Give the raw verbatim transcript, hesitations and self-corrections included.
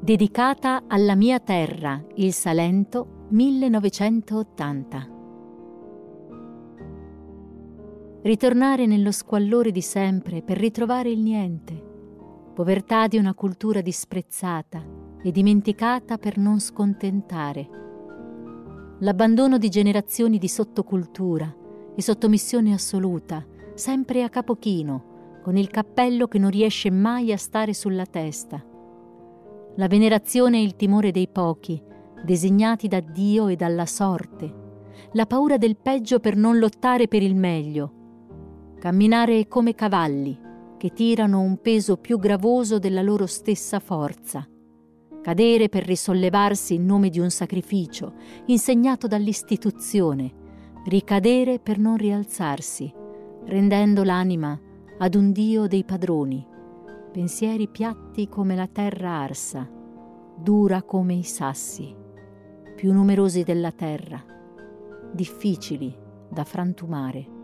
Dedicata alla mia terra, il Salento, millenovecentottanta. Ritornare nello squallore di sempre per ritrovare il niente. Povertà di una cultura disprezzata e dimenticata per non scontentare. L'abbandono di generazioni di sottocultura e sottomissione assoluta, sempre a capo chino, con il cappello che non riesce mai a stare sulla testa. La venerazione e il timore dei pochi, designati da Dio e dalla sorte. La paura del peggio per non lottare per il meglio. Camminare come cavalli, che tirano un peso più gravoso della loro stessa forza. Cadere per risollevarsi in nome di un sacrificio, insegnato dall'istituzione. Ricadere per non rialzarsi, rendendo l'anima ad un Dio dei padroni. Pensieri piatti come la terra arsa, dura come i sassi, più numerosi della terra, difficili da frantumare.